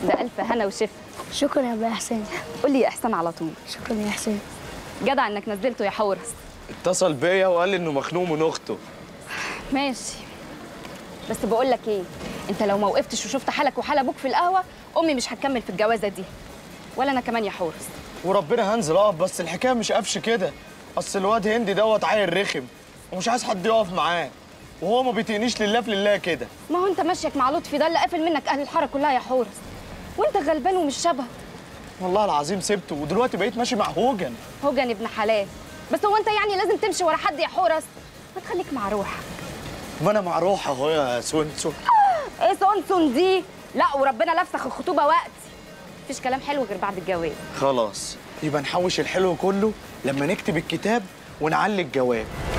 بألف هنا وشفا. شكرا يا ابو حسين. قول لي يا احسان على طول. شكرا يا حسين. جدع انك نزلته يا حورس. اتصل بيا وقال لي انه مخنوق من اخته. ماشي، بس بقول لك ايه، انت لو ما وقفتش وشفت حالك وحال ابوك في القهوه، امي مش هتكمل في الجوازه دي، ولا انا كمان يا حورس. وربنا هنزل اقف، بس الحكايه مش قفش كده. اصل الواد هندي دوت عيل رخم ومش عايز حد يقف معاه، وهو ما بيطيقنيش لله في لله كده. ما هو انت ماشيك مع لطفي ده اللي قافل منك اهل الحاره كلها يا حورس، وانت غلبان ومش شبهه. والله العظيم سبته ودلوقتي بقيت ماشي مع هوجن. هوجن ابن حلال، بس هو انت يعني لازم تمشي ورا حد يا حورس؟ ما تخليك مع روحك. ما انا مع روحي اهو يا سونسون. ايه سونسون دي؟ لا وربنا لفسخ الخطوبه وقتي، مفيش كلام حلو غير بعد الجواز. خلاص يبقى نحوش الحلو كله لما نكتب الكتاب ونعلي الجواب.